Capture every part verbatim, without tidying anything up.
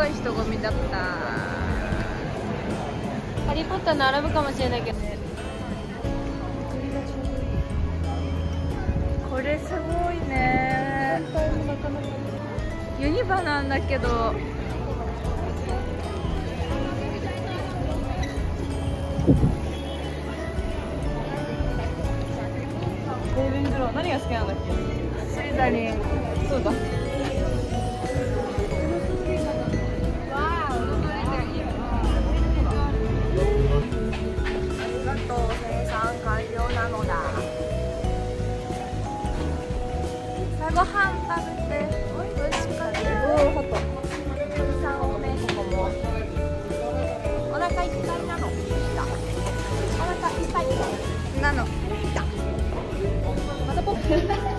ごい人混みだった。ハリーポッター並ぶかもしれないけどね。これすごいね。ユニバなんだけど。レイベンクロー何が好きなんだっけ？スリザリン。そうだ。ご飯食べて美味しかった。おお、ハト。さん多め。ここも。お腹いっぱいなの。お腹いっぱいなの。またポップ。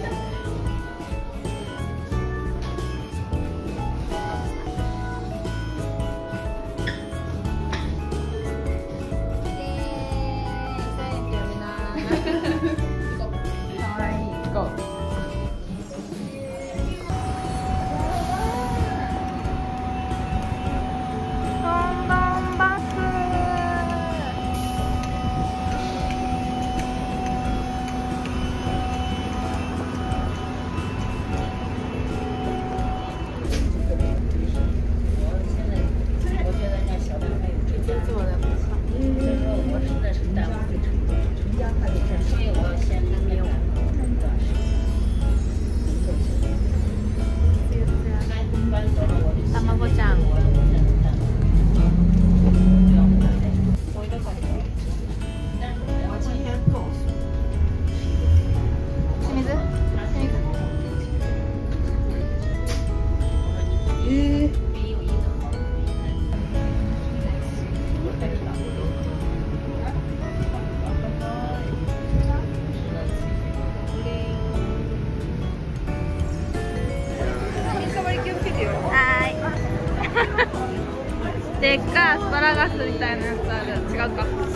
卵ちゃん。清水？えー。でっかいアスパラガスみたいなやつある。違うか。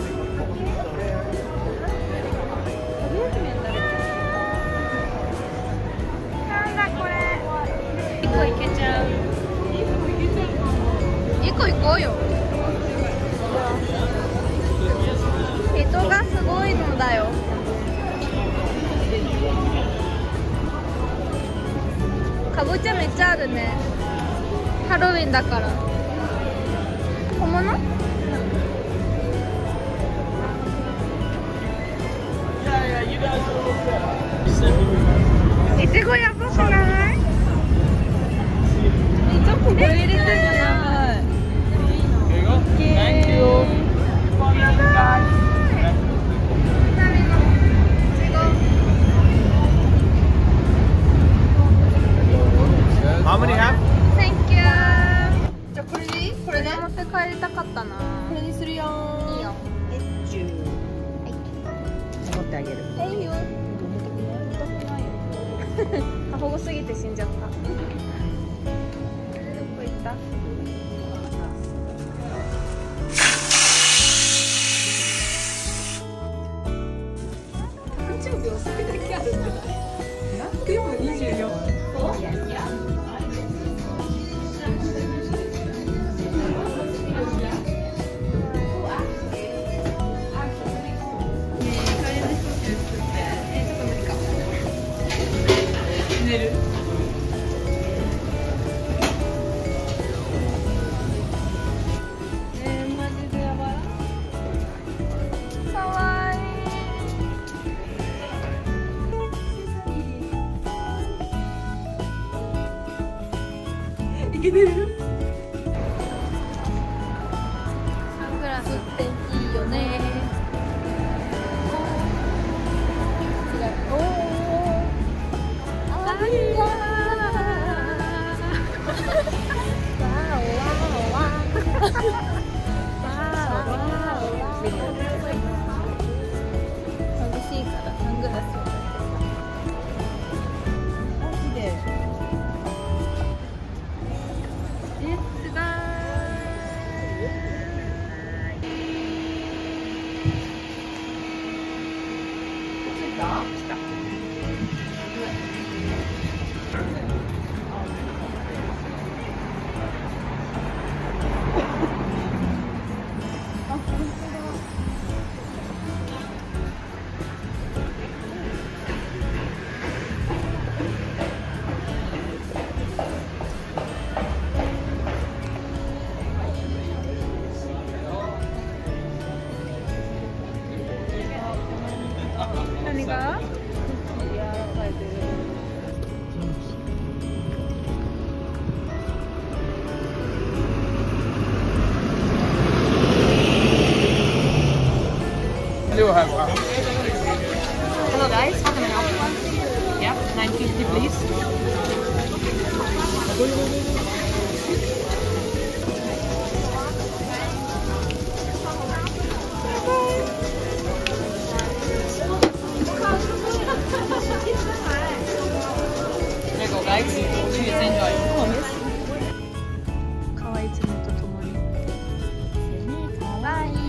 なんだこれ。一個いけちゃう。一個いこうよ。人がすごいのだよ。かぼちゃめっちゃあるね。ハロウィンだから。本物？いちごやばくない？めっちゃここ入れてるじゃない。 How many have? Thank you。 じゃあこれでいい？これで持って帰りたかったな。 これにするよー。 いいよ。 えっちゅう。はい。持ってあげる。 えいいよ。重たくないよ。過保護すぎて死んじゃった。どこ行った？誕生日遅いだけあるんじゃない？でもにじゅうよん。寝る？えー、マジでやばい。かわいい。いけてる？サングラスっていいよね。おお。眩しいからサングラスを。マジで。え、 那个我来去去三角鱼。 可愛い爪とともに。 かわいい。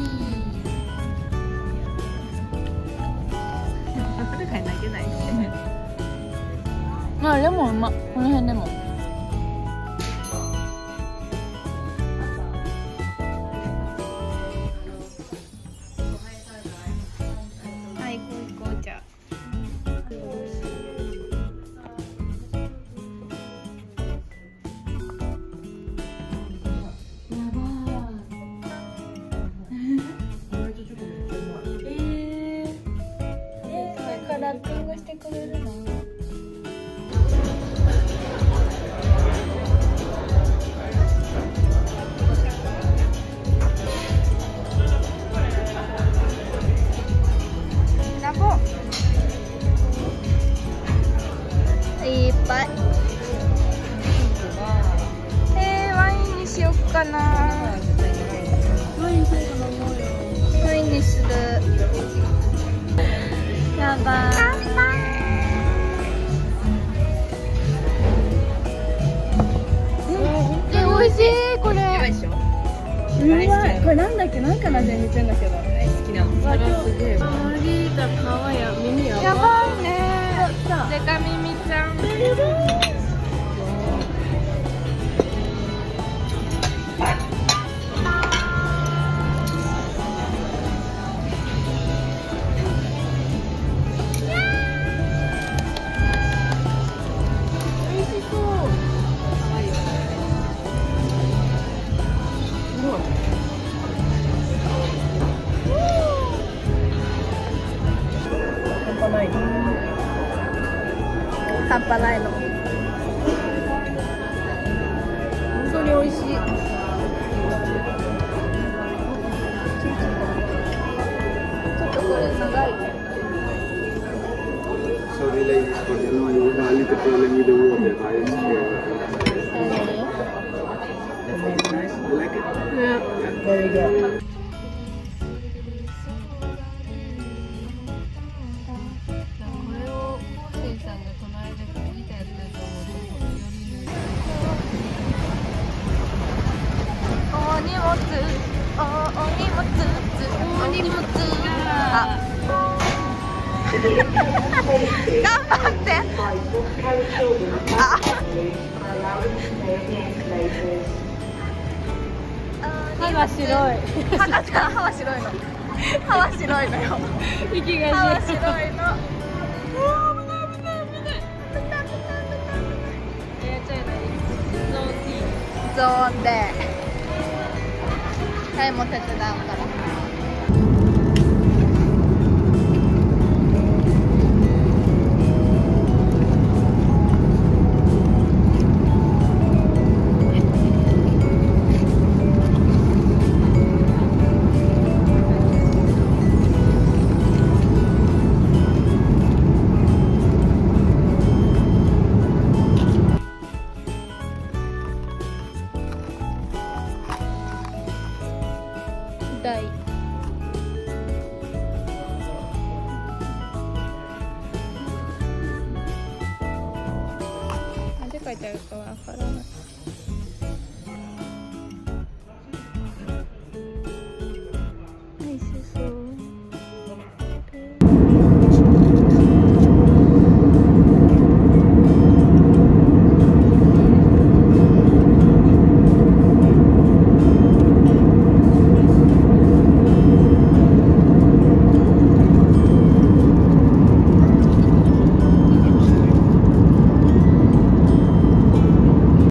これ買い投げないね。 あ、レモンうま。この辺レモン。 はい、こう行こうじゃあ。 ラッピングしてくれるの。 ラボいっぱい。えー、ワインにしよっかな。ワインにする。やばい。え、美味しいこれ。 うまい。これなんだっけ、なんかな全然言ってんだけど。大好きなの。それすげえ。マルゲリータ皮や耳やばい。 やばいね。デカミミちゃん。半端ないの。本当に美味しい。ちょっとこれ長いね。 Sorry, ladies, but you know, you only to telling me the word that I is here. You like it? Yeah. Very good. お荷物、お、お荷物、お荷物。あ。頑張って。あ。 歯が白い。 歯が、歯は白いの。歯は白いのよ。 息歯はが白いの。ゾーンで。はい、もう手伝うから。